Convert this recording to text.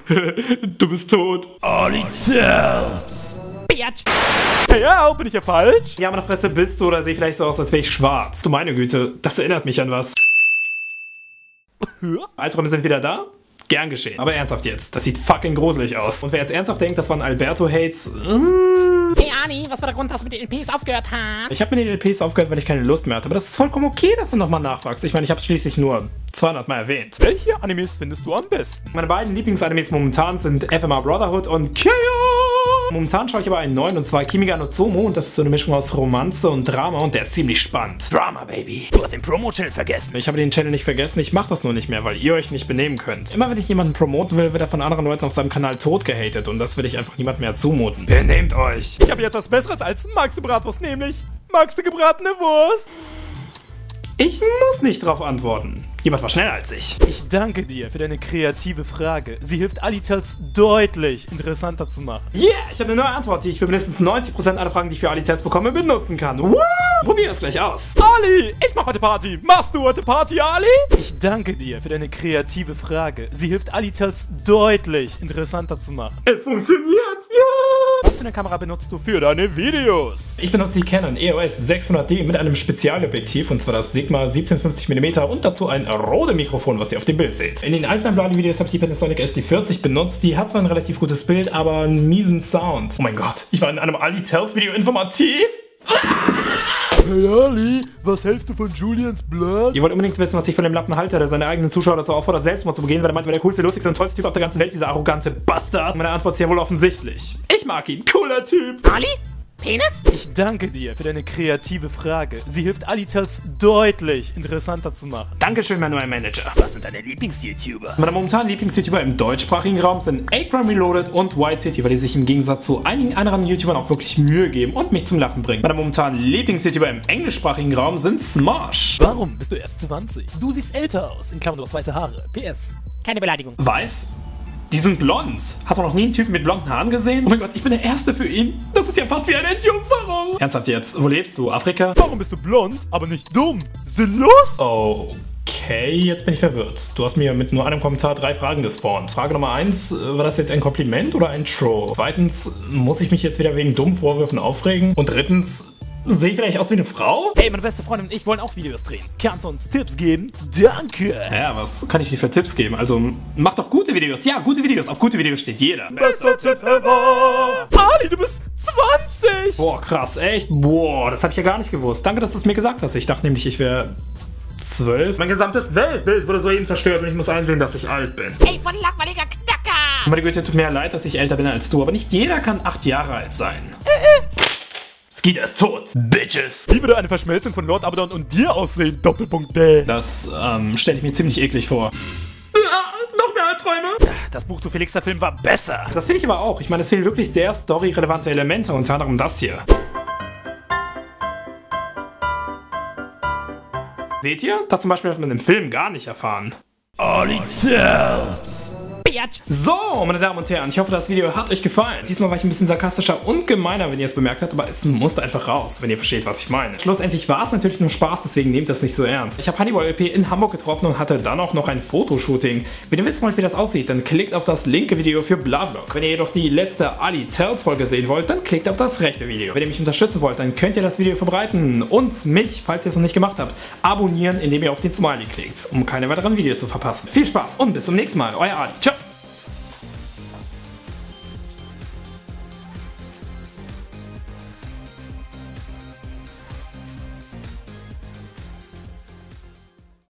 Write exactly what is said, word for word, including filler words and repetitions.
Du bist tot. Ali Tells. Bitch. Hey, ja, bin ich ja falsch? Ja, meine Fresse bist du oder sehe vielleicht so aus, als wäre ich schwarz. Du meine Güte, das erinnert mich an was. Albträume sind wieder da? Gern geschehen. Aber ernsthaft jetzt, das sieht fucking gruselig aus. Und wer jetzt ernsthaft denkt, das waren Alberto-Hates... Mm, Hey Ani, was war der Grund, dass du mit den L Ps aufgehört hast? ich habe mit den L Ps aufgehört, weil ich keine Lust mehr hatte. Aber das ist vollkommen okay, dass du nochmal nachfragst. Ich meine, ich habe es schließlich nur zweihundert Mal erwähnt. Welche Animes findest du am besten? Meine beiden Lieblingsanimes momentan sind F M R Brotherhood und K O. Momentan schaue ich aber einen neuen, und zwar Kimi ga no Tsumo, und das ist so eine Mischung aus Romanze und Drama, und der ist ziemlich spannend. Drama, Baby. Du hast den Promo-Channel vergessen. Ich habe den Channel nicht vergessen, ich mache das nur nicht mehr, weil ihr euch nicht benehmen könnt. Immer wenn ich jemanden promoten will, wird er von anderen Leuten auf seinem Kanal tot gehatet, und das will ich einfach niemand mehr zumuten. Benehmt euch! Ich habe hier etwas Besseres als Maxi Bratwurst, nämlich Maxi gebratene Wurst. Ich muss nicht drauf antworten. Jemand war schneller als ich. Ich danke dir für deine kreative Frage. Sie hilft Ali Tells deutlich interessanter zu machen. Yeah, ich habe eine neue Antwort, die ich für mindestens neunzig Prozent aller Fragen, die ich für Ali Tells bekomme, benutzen kann. Woo! Probier es gleich aus. Ali, ich mach heute Party. Machst du heute Party, Ali? Ich danke dir für deine kreative Frage. Sie hilft Ali Tells deutlich interessanter zu machen. Es funktioniert, ja! Was für eine Kamera benutzt du für deine Videos? Ich benutze die Canon E O S sechshundert D mit einem Spezialobjektiv, und zwar das Sigma siebzehnhundertfünfzig Millimeter, und dazu ein Rode Mikrofon, was ihr auf dem Bild seht. In den alten Ambladi-Videos habe ich die Panasonic S D vierzig benutzt. Die hat zwar ein relativ gutes Bild, aber einen miesen Sound. Oh mein Gott, ich war in einem Ali Tells Video informativ? Hey Ali, was hältst du von Julians Blood? Ihr wollt unbedingt wissen, was ich von dem Lappen halte, der seine eigenen Zuschauer dazu auffordert, Selbstmord zu begehen, weil er meint, er wäre der coolste, lustigste und tollste Typ auf der ganzen Welt, dieser arrogante Bastard. Meine Antwort ist ja wohl offensichtlich. Ich mag ihn, cooler Typ. Ali? Penis? Ich danke dir für deine kreative Frage. Sie hilft Ali Tells deutlich interessanter zu machen. Dankeschön, mein neuer Manager. Was sind deine Lieblings-YouTuber? Meine momentanen Lieblings-YouTuber im deutschsprachigen Raum sind eight gram Reloaded und White City, weil die sich im Gegensatz zu einigen anderen YouTubern auch wirklich Mühe geben und mich zum Lachen bringen. Meine momentanen Lieblings-YouTuber im englischsprachigen Raum sind Smosh. Warum bist du erst zwanzig? Du siehst älter aus. In Klammern, du hast weiße Haare. P S. Keine Beleidigung. Weiß? Die sind blond. Hast du noch nie einen Typen mit blonden Haaren gesehen? Oh mein Gott, ich bin der Erste für ihn. Das ist ja fast wie eine Entjungferung. Ernsthaft jetzt, wo lebst du? Afrika? Warum bist du blond, aber nicht dumm? Sinnlos? Okay, jetzt bin ich verwirrt. Du hast mir mit nur einem Kommentar drei Fragen gespawnt. Frage Nummer eins, war das jetzt ein Kompliment oder ein Troll? Zweitens, muss ich mich jetzt wieder wegen dummen Vorwürfen aufregen? Und drittens, sehe ich vielleicht aus wie eine Frau? Hey, meine beste Freundin und ich wollen auch Videos drehen. Kannst du uns Tipps geben? Danke! Ja, was kann ich dir für Tipps geben? Also, mach doch gute Videos. Ja, gute Videos. Auf gute Videos steht jeder. Bester Tipp ever! Ali, du bist zwanzig! Boah, krass, echt? Boah, das hab ich ja gar nicht gewusst. Danke, dass du es mir gesagt hast. Ich dachte nämlich, ich wäre zwölf. Mein gesamtes Weltbild wurde soeben zerstört, und ich muss einsehen, dass ich alt bin. Ey, voll langweiliger Knacker! Meine Güte, tut mir leid, dass ich älter bin als du, aber nicht jeder kann acht Jahre alt sein. Skeeter ist tot, Bitches. Wie würde eine Verschmelzung von Lord Abaddon und dir aussehen? Doppelpunkt D. Das, ähm, stelle ich mir ziemlich eklig vor. Noch mehr Albträume? Das Buch zu Felix der Film war besser. Das finde ich aber auch. Ich meine, es fehlen wirklich sehr storyrelevante Elemente, unter anderem das hier. Seht ihr? Das zum Beispiel hat man im Film gar nicht erfahren. Ali Tells. Bitch. So, meine Damen und Herren, ich hoffe, das Video hat euch gefallen. Diesmal war ich ein bisschen sarkastischer und gemeiner, wenn ihr es bemerkt habt, aber es musste einfach raus, wenn ihr versteht, was ich meine. Schlussendlich war es natürlich nur Spaß, deswegen nehmt das nicht so ernst. Ich habe Hannibal L P in Hamburg getroffen und hatte dann auch noch ein Fotoshooting. Wenn ihr wissen wollt, wie das aussieht, dann klickt auf das linke Video für Blavlog. Wenn ihr jedoch die letzte Ali Tells Folge sehen wollt, dann klickt auf das rechte Video. Wenn ihr mich unterstützen wollt, dann könnt ihr das Video verbreiten und mich, falls ihr es noch nicht gemacht habt, abonnieren, indem ihr auf den Smiley klickt, um keine weiteren Videos zu verpassen. Viel Spaß und bis zum nächsten Mal, euer Ali. Ciao!